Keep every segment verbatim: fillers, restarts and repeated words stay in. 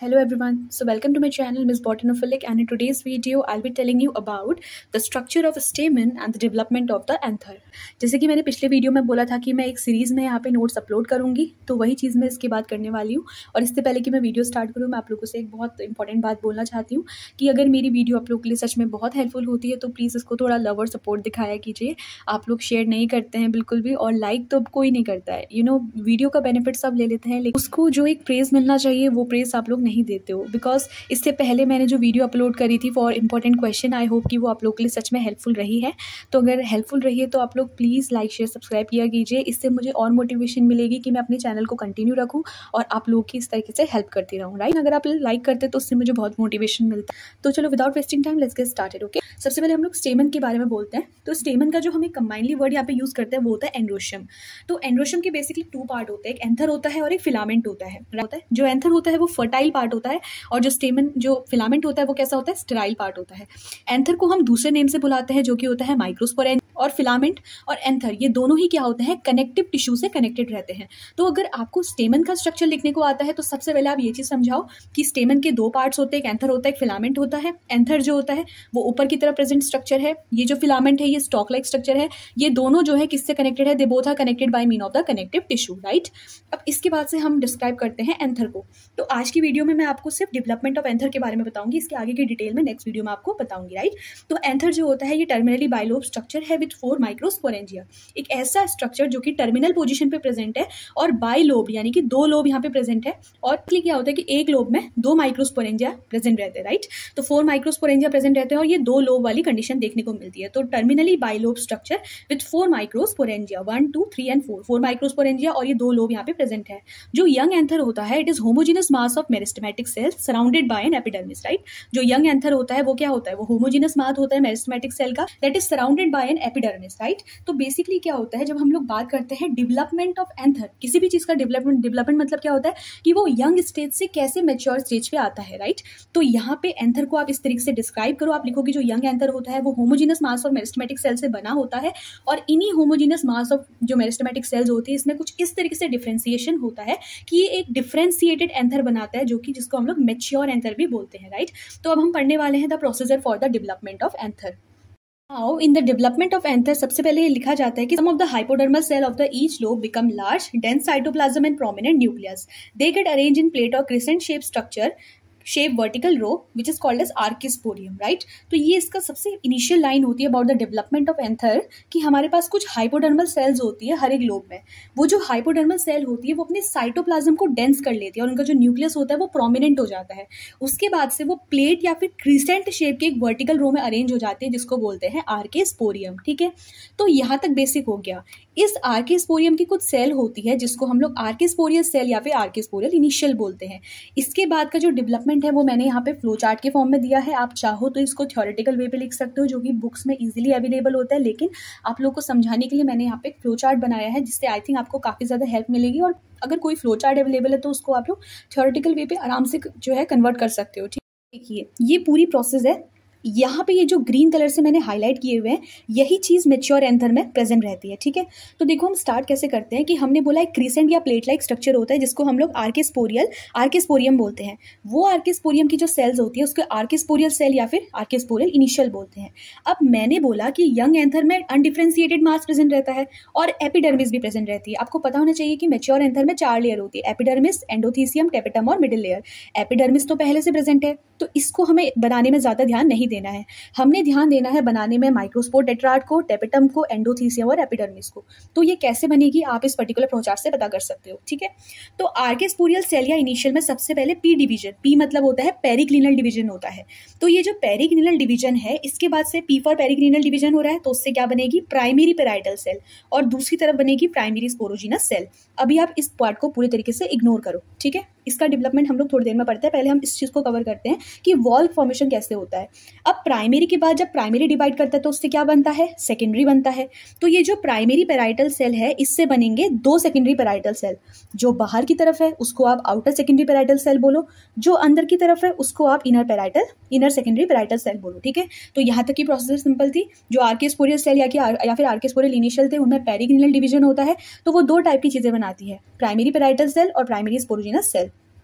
Hello everyone. So welcome to my channel Miss Botanophilic, and in today's video I'll be telling you about the structure of a stamen and the development of the anther. जैसे कि मैंने पिछले video में बोला था कि मैं एक सीरीज़ में यहाँ पे नोट्स अपलोड करूँगी, तो वही चीज़ मैं इसके बाद करने वाली हूँ। और इससे पहले कि मैं वीडियो स्टार्ट करूँ, मैं आप लोगों से एक बहुत इंपॉर्टेंट बात बोलना चाहती हूँ कि अगर मेरी वीडियो आप लोगों के लिए सच में बहुत हेल्पफुल होती है तो प्लीज़ इसको थोड़ा लव और सपोर्ट दिखाया कीजिए। आप लोग शेयर नहीं करते हैं बिल्कुल भी, और लाइक तो कोई नहीं करता है। यू नो वीडियो का बेनिफिट सब ले लेते हैं, लेकिन उसको जो एक प्रेज़ मिलना चाहिए वो प्रेज़ आप लोग नहीं देते हो। बिकॉज इससे पहले मैंने जो वीडियो अपलोड करी थी for important question, I hope कि वो आप लोग के लिए सच में हेल्पफुल रही है। तो अगर हेल्पफुल रही है तो आप लोग प्लीज़ लाइक शेयर सब्सक्राइब किया कीजिए। इससे मुझे और मोटिवेशन मिलेगी कि मैं अपने चैनल को कंटिन्यू रखूँ और आप लोगों की इस तरीके से हेल्प करती रहूँ। राइट, अगर आप लाइक करते तो उससे मुझे बहुत मोटिवेशन मिलता है। तो चलो without wasting time let's get started. Okay, सबसे पहले हम लोग स्टेमन के बारे में बोलते हैं। तो स्टेमन का जो हमें कंबाइनली वर्ड यहाँ पे यूज़ करते हैं वो होता है एंड्रोशियम। तो एंड्रोशियम के बेसिकली टू पार्ट होते हैं, एक एंथर होता है और एक फिलामेंट होता है। होता है जो एंथर होता है वो फर्टाइल पार्ट होता है, और जो स्टेमन जो फिलामेंट होता है वो कैसा होता है, स्टेराइल पार्ट होता है। एंथर को हम दूसरे नेम से बुलाते हैं जो कि होता है माइक्रोस्पोरेंजिया। और फिलामेंट और एंथर ये दोनों ही क्या होते हैं, कनेक्टिव टिश्यू से कनेक्टेड रहते हैं। तो अगर आपको स्टेमन का स्ट्रक्चर लिखने को आता है तो सबसे पहले आप ये चीज़ समझाओ कि स्टेमन के दो पार्ट्स होते हैं, एक एंथर होता है, एक फिलामेंट होता है। एंथर जो होता है वो ऊपर की तरफ प्रेजेंट स्ट्रक्चर है, ये जो फिलामेंट है ये स्टॉक लाइक स्ट्रक्चर है। ये दोनों जो है किससे कनेक्टेड है, they both are connected by mean of the connective tissue. Right, अब इसके बाद से हम डिस्क्राइब करते हैं एंथर को। तो आज की वीडियो में मैं आपको सिर्फ डेवलपमेंट ऑफ एंथर के बारे में बताऊंगी, इसके आगे की डिटेल में नेक्स्ट वीडियो में आपको बताऊंगी। राइट, तो एंथर जो होता है ये टर्मिनली बाइलोब स्ट्रक्चर है विद फोर माइक्रोस्पोरेंजिया। एक ऐसा स्ट्रक्चर जो कि टर्मिनल पोजीशन पे प्रेजेंट है और बाई लोब यानी कि दो लोब यहाँ पे प्रेजेंट है। और क्या होता है कि एक लोब में दो माइक्रोस्पोरेंजिया प्रेजेंट रहते हैं। राइट, तो फोर माइक्रोस्पोरेंजिया प्रेजेंट रहते हैं और ये दो लोब वाली कंडीशन देखने को मिलती है। तो terminally bilobe structure with four microsporangia, one two three and four four microsporangia और ये दो लोब यहाँ पे प्रेजेंट है। जो यंग एंथर होता है it is homogenous mass of meristematic cell surrounded by an epidermis. Right, जो यंग एंथर होता है वो क्या होता है, वो होमोजेनस मास होता है मेरिस्टेमेटिक सेल का, that is surrounded by an epidermis. Right, तो बेसिकली क्या होता है जब हम लोग बात करते हैं डेवलपमेंट ऑफ एंथर, किसी भी चीज का डेवलपमेंट डेवलपमेंट मतलब क्या होता है कि वो यंग स्टेज से कैसे मैच्योर स्टेज पे आता है। राइट, तो यहाँ पे एंथर को आप इस तरीके से डिस्क्राइब करो, आप लिखोगे जो यंग एंथर होता है वो homogenous mass of meristematic cell से बना होता है, और इन्हीं होमोजेनस मास ऑफ जो मेरिस्टेमेटिक सेल्स होती है इसमें कुछ इस तरीके से डिफरेंशिएशन होता है कि ये एक डिफरेंशिएटेड एंथर बनाता है, जो कि जिसको हम लोग मैच्योर एंथर भी बोलते हैं। राइट, तो अब हम पढ़ने वाले हैं the procedure for the development of anther. Now, in the development of anther, सबसे पहले ये लिखा जाता है कि some of the hypodermal cell of the each lobe become large, dense cytoplasm and prominent nucleus. They get arranged in plate or crescent shaped structure, shape vertical row which is called as archesporium. Right, तो ये इसका सबसे initial line होती है about the development of anther कि हमारे पास कुछ hypodermal sales होती है हर एक लोब में। वो जो हाइपोडर्मल सेल होती है वो अपने साइटोप्लाज्म को डेंस कर लेती है और उनका जो न्यूक्लियस होता है वो प्रोमिनेंट हो जाता है। उसके बाद से वो प्लेट या फिर क्रिसेंट शेप के एक वर्टिकल रो में अरेंज हो जाती है जिसको बोलते हैं आर्किस्पोरियम। ठीक है, तो यहाँ तक बेसिक हो गया। इस आर्किस्पोरियम की कुछ सेल होती है जिसको हम लोग आर्किस्पोरियल सेल या फिर आर्किस्पोरियल इनिशियल बोलते हैं। इसके बाद का जो डेवलपमेंट है वो मैंने यहाँ पे फ्लो चार्ट के फॉर्म में दिया है। आप चाहो तो इसको थ्योरेटिकल वे पे लिख सकते हो जो कि बुक्स में इजीली अवेलेबल होता है, लेकिन आप लोग को समझाने के लिए मैंने यहाँ पे एक फ्लो चार्ट बनाया है जिससे आई थिंक आपको काफ़ी ज़्यादा हेल्प मिलेगी। और अगर कोई फ्लो चार्ट अवेलेबल है तो उसको आप लोग थ्योरेटिकल वे पे आराम से जो है कन्वर्ट कर सकते हो। ठीक, देखिए ये पूरी प्रोसेस है। यहाँ पे ये जो ग्रीन कलर से मैंने हाईलाइट किए हुए हैं यही चीज़ मैच्योर एंथर में प्रेजेंट रहती है। ठीक है, तो देखो हम स्टार्ट कैसे करते हैं कि हमने बोला एक क्रिसेंट या प्लेट लाइक स्ट्रक्चर होता है जिसको हम लोग आर्किस्पोरियल आर्किस्पोरियम बोलते हैं। वो आर्किस्पोरियम की जो सेल्स होती है उसको आर्किस्पोरियल सेल या फिर आर्किस्पोरियल इनिशियल बोलते हैं। अब मैंने बोला कि यंग एंथर में अनडिफरेंशिएटेड मास प्रेजेंट रहता है और एपिडर्मिस भी प्रेजेंट रहती है। आपको पता होना चाहिए कि मैच्योर एंथर में चार लेयर होती है, एपिडर्मिस, एंडोथीसियम, टेपेटम और मिडिल लेयर। एपिडर्मिस तो पहले से प्रेजेंट है तो इसको हमें बनाने में ज़्यादा ध्यान नहीं देना है, हमने ध्यान देना है बनाने में माइक्रोस्पोर टेट्राड को, टेपेटम को, एंडोथीसियम और एपिडर्मिस को। तो ये कैसे बनेगी आप इस पर्टिकुलर प्रोचार्ट से पता कर सकते हो। ठीक है, तो आर्किस्पोरियल सेल या इनिशियल में सबसे पहले पी डिवीजन, पी मतलब होता है पेरिक्लिनल डिवीजन होता है। तो ये जो पेरिक्लिनल डिवीजन है इसके बाद से पी फॉर पेरिक्लिनल डिवीजन हो रहा है तो उससे क्या बनेगी, प्राइमरी पेराइटल सेल, और दूसरी तरफ बनेगी प्राइमरी स्पोरोजिनस सेल। अभी आप इस पार्ट को पूरे तरीके से इग्नोर करो। ठीक है, इसका डेवलपमेंट हम लोग थोड़ी देर में पढ़ते हैं, पहले हम इस चीज़ को कवर करते हैं कि वॉल्व फॉर्मेशन कैसे होता है। अब प्राइमरी के बाद जब प्राइमरी डिवाइड करता है तो उससे क्या बनता है, सेकेंडरी बनता है। तो ये जो प्राइमरी पेराइटल सेल है इससे बनेंगे दो सेकेंडरी पेराइटल सेल, जो बाहर की तरफ है उसको आप आउटर सेकेंडरी पेराइटल सेल बोलो, जो अंदर की तरफ है उसको आप inner parietal inner secondary parietal cell बोलो। ठीक है, तो यहाँ तक की प्रोसेस सिंपल थी। जो आर्किस्पोरियल सेल या, या फिर आर्किस्पोरियल इनिशियल थे उनमें पेरिक्लिनल डिवीजन होता है, तो वो दो टाइप की चीज़ें बनाती है, प्राइमरी पेराइटल सेल और प्राइमरी स्पोरोजिनस सेल।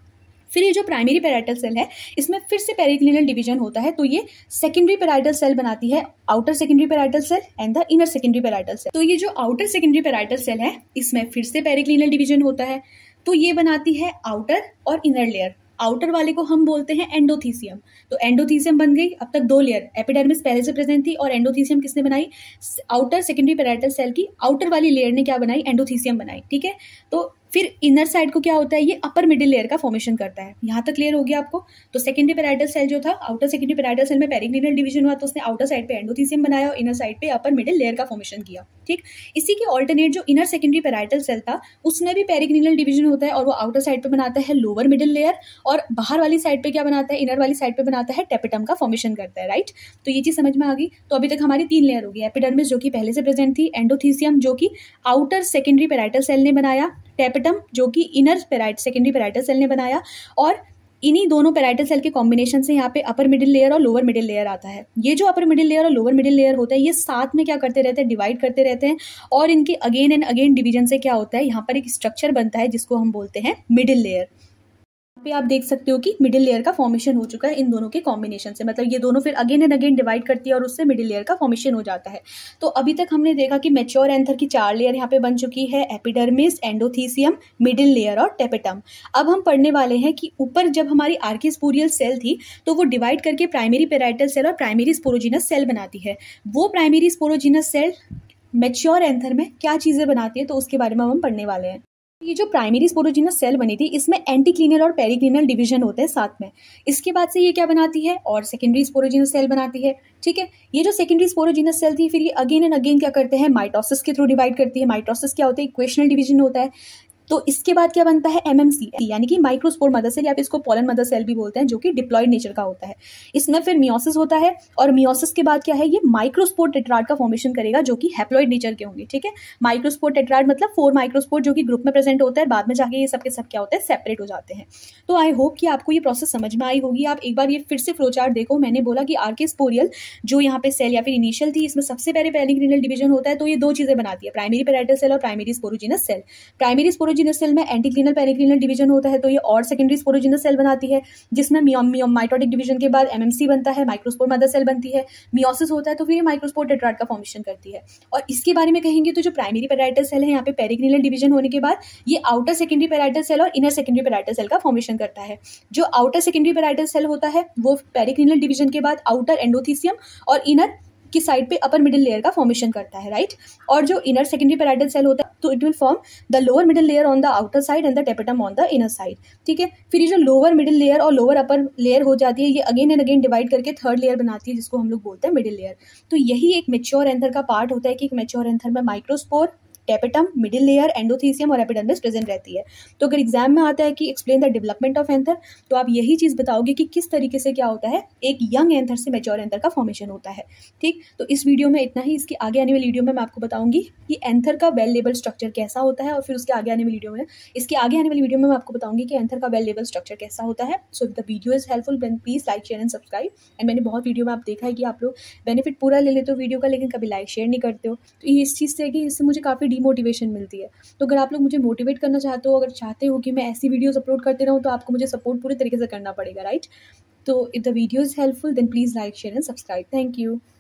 फिर ये जो प्राइमरी पैराइटल सेल है इसमें फिर से पेरिक्लिनल डिवीजन होता है, तो ये सेकेंडरी पैराइटल सेल बनाती है, outer secondary parietal cell and the inner secondary parietal cell. तो ये जो आउटर सेकेंडरी पैराइटल सेल है इसमें फिर से पेरिक्लिनल डिवीजन होता है, तो ये बनाती है आउटर और इनर लेयर। आउटर वाले को हम बोलते हैं एंडोथीसियम। तो एंडोथीसियम बन गई, अब तक दो लेयर, एपिडर्मिस पहले से प्रेजेंट थी और एंडोथीसियम किसने बनाई, आउटर सेकेंडरी पैराइटल सेल की आउटर वाली लेयर ने क्या बनाई, एंडोथीसियम बनाई। ठीक है, तो फिर इनर साइड को क्या होता है, ये अपर मिडिल लेयर का फॉर्मेशन करता है। यहाँ तक क्लियर हो गया आपको। तो सेकेंडरी पैराइटल सेल जो था, आउटर सेकेंडरी पैराइटल सेल में पेरिक्लिनल डिवीजन हुआ तो उसने आउटर साइड पे एंडोथीसियम बनाया और इनर साइड पे अपर मिडिल लेयर का फॉर्मेशन किया। ठीक, इसी के ऑल्टरनेट जो इनर सेकेंडरी पैराइटल सेल था उसमें भी पेरिक्लिनल डिवीजन होता है और वो आउटर साइड पे बनाता है लोअर मिडिल लेयर और बाहर वाली साइड पे क्या बनाता है, इनर वाली साइड पे बनाता है टेपिटम का फॉर्मेशन करता है। राइट, तो ये चीज समझ में आ गई। तो अभी तक हमारी तीन लेयर होगी, एपिडर्मिस जो कि पहले से प्रेजेंट थी, एंडोथीसियम जो कि आउटर सेकेंडरी पैराइटल सेल ने बनाया, टेपिटम जो कि inner parietal secondary parietal cell ने बनाया, और इन्हीं दोनों पैराइटल सेल के कॉम्बिनेशन से यहाँ पे अपर मिडिल लेयर और लोअर मिडिल लेयर आता है। ये जो अपर मिडिल लेयर और लोअर मिडिल लेयर होता है ये साथ में क्या करते रहते हैं, डिवाइड करते रहते हैं और इनके अगेन एंड अगेन डिवीजन से क्या होता है, यहाँ पर एक स्ट्रक्चर बनता है जिसको हम बोलते हैं मिडिल लेयर। पे आप देख सकते हो कि मिडिल लेयर का फॉर्मेशन हो चुका है इन दोनों के कॉम्बिनेशन से, मतलब ये दोनों फिर अगेन एंड अगेन डिवाइड करती है और उससे मिडिल लेयर का फॉर्मेशन हो जाता है। तो अभी तक हमने देखा कि मैच्योर एंथर की चार लेयर यहाँ पे बन चुकी है, एपिडर्मिस, एंडोथीसियम, मिडिल लेयर और टेपिटम। अब हम पढ़ने वाले हैं कि ऊपर जब हमारी आर्किस्पोरियल सेल थी तो वो डिवाइड करके प्राइमरी पैराइटल सेल और प्राइमरी स्पोरोजिनस सेल बनाती है। वो primary sporogenous cell mature anther में क्या चीजें बनाती है तो उसके बारे में हम पढ़ने वाले हैं। ये जो प्राइमरी स्पोरोजिनस सेल बनी थी इसमें एंटीक्लिनल और पेरिक्लिनल डिवीजन होते हैं साथ में। इसके बाद से ये क्या बनाती है, और सेकेंडरी स्पोरोजिनस सेल बनाती है। ठीक है, ये जो सेकेंडरी स्पोरोजिनस सेल थी फिर ये अगेन एंड अगेन क्या करते हैं, माइटोसिस के थ्रू डिवाइड करती है। माइटोसिस क्या होता है, इक्वेशनल डिवीजन होता है। तो इसके बाद क्या बनता है, एमएमसी यानी कि माइक्रोस्पोर मदर सेल या फिर इसको पोलन मदर सेल भी बोलते हैं, जो कि डिप्लॉयड नेचर का होता है। इसमें फिर मियोसिस होता है और मियोसिस के बाद क्या है, ये माइक्रोस्पोर टेट्राड का फॉर्मेशन करेगा जो कि हैप्लॉइड नेचर के होंगे। ठीक है, माइक्रोस्पोर टेट्राड मतलब फोर माइक्रोस्पोर जो कि ग्रुप में प्रेजेंट होता है, बाद में जाके ये सब के सब क्या होता है, सेपरेट हो जाते हैं। तो आई होप कि आपको ये प्रोसेस समझ में आई होगी। आप एक बार ये फिर से फ्लोचार्ट देखो। मैंने बोला कि आर्किस्पोरियल जो यहाँ पे सेल या फिर इनिशियल थी इसमें सबसे पहले पेरिक्लिनल डिवीजन होता है, तो ये दो चीजें बनाती है, प्राइमरी पैराइटल सेल और primary sporogenous cell. Primary sporogenous cell में एंटी क्लिनल पेरिक्लिनल डिवीजन होता है, तो ये और सेकेंडरी स्पोरोजिनस सेल बनाती है जिसमें माइटोटिक डिवीजन के बाद एमएमसी बनता है, माइक्रोस्पोर मदर सेल बनती है, मियोसिस होता है तो फिर ये माइक्रोस्पोर टेट्राड का फॉर्मेशन करती है। और इसके बारे में कहेंगे तो जो प्राइमरी पैराइटल सेल है यहाँ पे पेरिक्लिनल डिवीजन होने के बाद ये आउटर सेकेंडरी पैराइटल सेल और इनर सेकेंडरी पैराइटल सेल का फॉर्मेशन करता है। जो आउटर सेकेंडरी पैराइटल सेल होता है वो पेरिक्लिनल डिवीजन के बाद आउटर एंडोथीसियम और इनर की साइड पे अपर मिडिल लेयर का फॉर्मेशन करता है। राइट, और जो इनर सेकेंडरी पैराइटल सेल होता है तो it will form the lower middle layer on the outer side and the tapetum on the inner side. ठीक है, फिर ये जो लोअर मिडिल लेयर और लोअर अपर लेयर हो जाती है ये अगेन एंड अगेन डिवाइड करके थर्ड लेयर बनाती है जिसको हम लोग बोलते हैं मिडिल लेयर। तो यही एक मैच्योर एंथर का पार्ट होता है कि एक मैच्योर एंथर में microspore, tapetum, middle layer, endothecium और एपिडर्मिस प्रेजेंट रहती है। तो अगर एग्जाम में आता है कि explain the development of anther, तो आप यही चीज बताओगे कि किस तरीके से क्या होता है, एक यंग एंथर से मैच्योर एंथर का फॉर्मेशन होता है। ठीक, तो इस वीडियो में इतना ही। इसके आगे आने वाली वीडियो में मैं आपको बताऊंगी कि एंथर का वेल लेबल स्ट्रक्चर कैसा होता है, और फिर उसके आगे आने वाली वीडियो में इसके आगे आने वाली वीडियो में मैं आपको बताऊंगी कि एंथर का वेल लेबल स्ट्रक्चर कैसा होता है। So the video is helpful, then please like, share and subscribe. And मैंने बहुत वीडियो में आप देखा है कि आप लोग बेनिफिट पूरा ले लेते हो वीडियो का, लेकिन कभी लाइक शेयर नहीं करते हो। तो ये इस चीज़ से कि इससे मुझे काफ़ी डीमोटिवेशन मिलती है। तो अगर आप लोग मुझे मोटिवेट करना चाहते हो, अगर चाहते हो कि मैं ऐसी वीडियोस अपलोड करते रहूं, तो आपको मुझे सपोर्ट पूरे तरीके से करना पड़ेगा। राइट, तो if the video is helpful then please like, share and subscribe. Thank you.